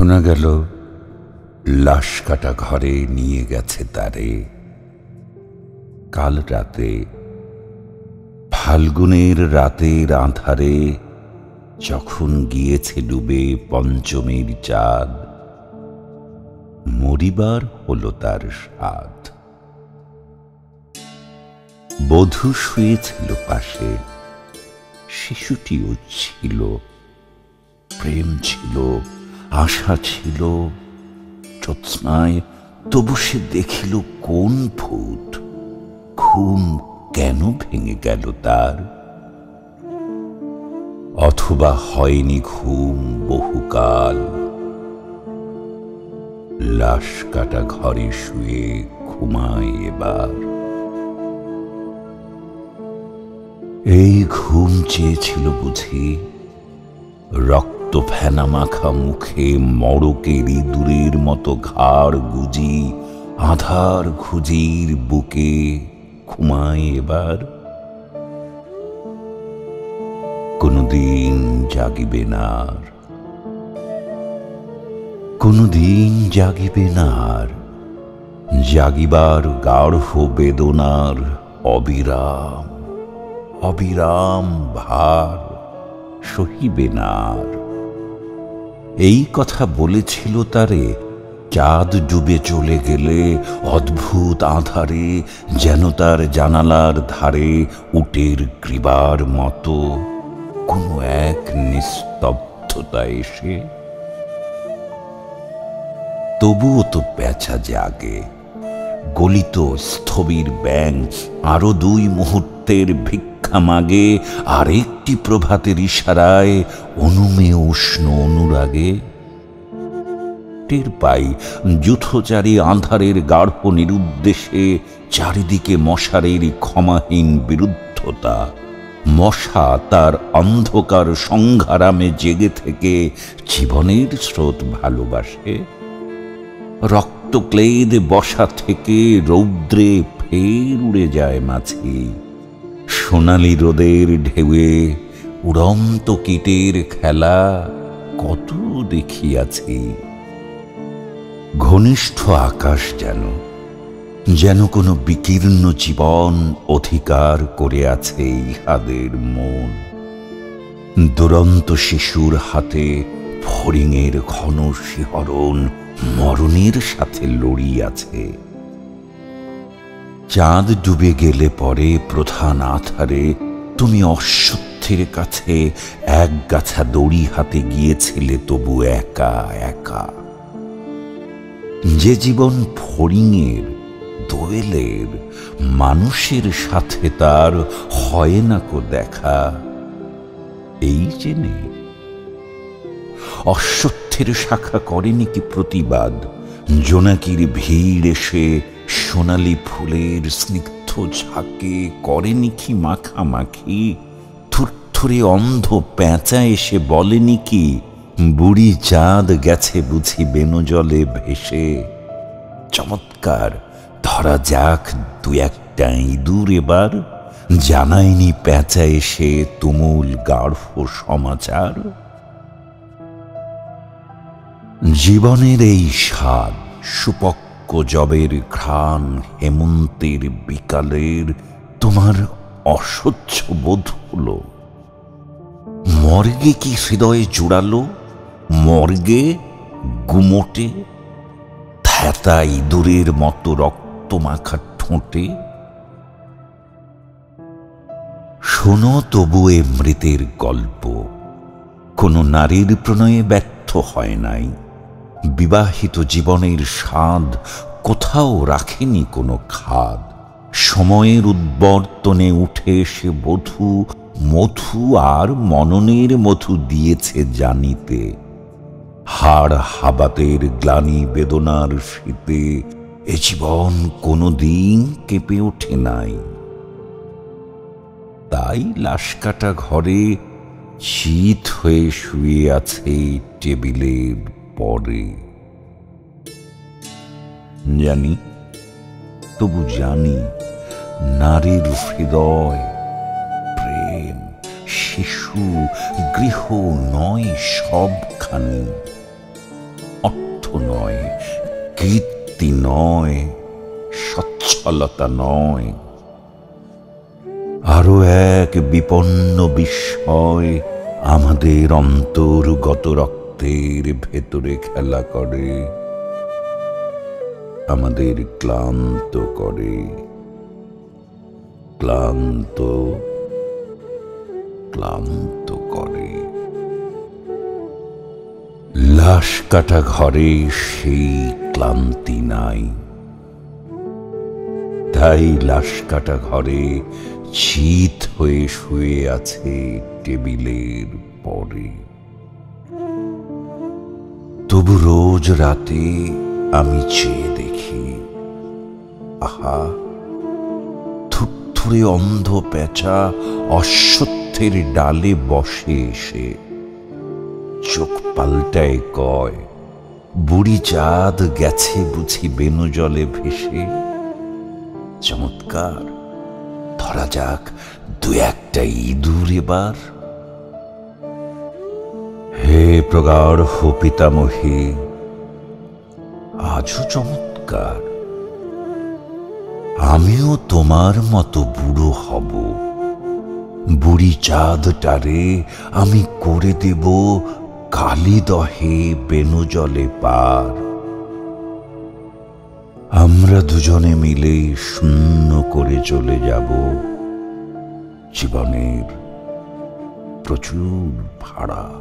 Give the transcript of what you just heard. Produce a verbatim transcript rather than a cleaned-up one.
শোনা গেল লাশ কাটা ঘরে নিয়ে গেছে তারে। কাল রাতে, ফাল্গুনের রাতের আঁধারে, যখন গিয়েছে ডুবে পঞ্চমীর চাঁদ, মরিবার হলো তার সাধ। বধূ শুয়েছিল পাশে, শিশুটিও ছিল। প্রেম ছিল, আশা ছিল, জ্যোৎস্নায় তবু সে দেখিল কোন ভূত। ঘুম কেন ভেঙে গেল তার? অথবা হয়নি ঘুম বহুকাল, লাশ কাটা ঘরে শুয়ে ঘুমায় এবার। এই ঘুম চেয়েছিল বুঝি, রক্ত ফেনা মাখা মুখে মড়কের ইঁদুরের মতো ঘাড় গুজি, আধার খুঁজির বুকে ঘুমায় এবার। কোনদিন জাগিবে না আর, কোনদিন জাগিবে না আর, জাগিবার গাঢ় বেদনার অবিরাম অবিরাম ভার সহিবে না আর। এই কথা বলেছিল তারে চাঁদ ডুবে চলে গেলে অদ্ভুত আঁধারে, যেন তার জানালার ধারে উটের গ্রীবার মতো কোনো এক নিস্তব্ধতা এসে। তবুও তো পেঁচা জাগে, গলিত স্থবির ব্যাং আরো দুই মুহূর্তের ভিক্ষা মাগে, আরেকটি প্রভাতের ইশারায় অনুমেয় উষ্ণ অনুরাগে। টের পাই যূথচারী আঁধারের গাঢ় নিরুদ্দেশে চারিদিকে মশারের ক্ষমাহীন বিরুদ্ধতা। মশা তার অন্ধকার সংঘারামে জেগে থেকে জীবনের স্রোত ভালোবাসে। রক্তক্লেদ বসা থেকে রৌদ্রে ফের উড়ে যায় মাছি। সোনালি রোদের ঢেউয়ে উড়ন্ত কীটের খেলা কত দেখিয়াছি। ঘনিষ্ঠ আকাশ যেন যেন কোনো বিকীর্ণ জীবন অধিকার করে আছে ইহাদের মন। দুরন্ত শিশুর হাতে ফড়িংয়ের ঘন শিহরণ মরণের সাথে লড়িয়াছে। চাঁদ ডুবে গেলে পরে প্রধান আধারে তুমি অশ্বত্থের কাছে এক গাছা দড়ি হাতে গিয়েছিলে, তবু একা একা। যে জীবন ফড়িংয়ের দোয়েলের মানুষের সাথে তার হয় না কো দেখা, এই জেনে অশ্বত্থের শাখা করেনি কি প্রতিবাদ? জোনাকির ভিড় এসে সোনালি ফুলের স্নিগ্ধ ঝাঁকে করেনি কি মাখামাখি? থুরথুরে অন্ধ পেঁচা এসে বলেনি কি বুড়ি চাঁদ গেছে বুঝি বেনজলে ভেসে? চমৎকার ধরা যাক দু একটা ইঁদুর এবার, জানায়নি পেঁচা এসে তুমুল গাঢ় সমাচার? জীবনের এই স্বাদ সুপক্ক জবের ঘ্রাণ হেমন্তের বিকালের তোমার অসহ্য বোধ হলো? মর্গে কি হৃদয়ে জুড়ালো? মর্গে গুমোটে থ্যাতা ইঁদুরের মতো রক্ত মাখা ঠোঁটে? শোনো তবু এ মৃতের গল্প, কোনো নারীর প্রণয়ে ব্যর্থ হয় নাই। বিবাহিত জীবনের স্বাদ কোথাও রাখেনি কোনো খাদ। সময়ের উদ্বর্তনে উঠে এসে বধূ মধু আর মননের মধু দিয়েছে জানিতে। হাড় হাবাতের গ্লানি বেদনার শীতে এ জীবন কোনোদিন কেঁপে ওঠে নাই। তাই লাশ কাটা ঘরে চিত হয়ে শুয়ে আছে টেবিলের পরে। জানি, তবু জানি নারীর হৃদয়, প্রেম, শিশু, গৃহ নয় সবখানি। নয়, কীর্তি নয়, সচ্ছলতা নয়, আরো এক বিপন্ন বিস্ময় আমাদের অন্তর্গত রক্তের ভেতরে খেলা করে, আমাদের ক্লান্ত করে, ক্লান্ত ক্লান্ত করে। লাশ কাটা ঘরে সেই ক্লান্তি নাই, তাই লাশ কাটা ঘরে চিত হয়ে শুয়ে আছে টেবিলের পরে। তবু রোজ রাতে আমি চেয়ে দেখি, আহা, থুরথুরে অন্ধ পেঁচা অশ্বত্থের ডালে বসে এসে চোখ পাল্টায় কয়, বুড়ি চাঁদ গেছে বুঝি বেনু জলে ভেসে। চমৎকার, ধরা যাক দু একটা ইঁদুর এবার। হে প্রগাঢ় পিতামহী, আজও চমৎকার, আমিও তোমার মতো বুড়ো হব। বুড়ি চাঁদটারে আমি করে দেব কালি দহে বেনু জলে পার। আমরা দুজনে মিলে শূন্য করে চলে যাব জীবনের প্রচুর ভাড়ার।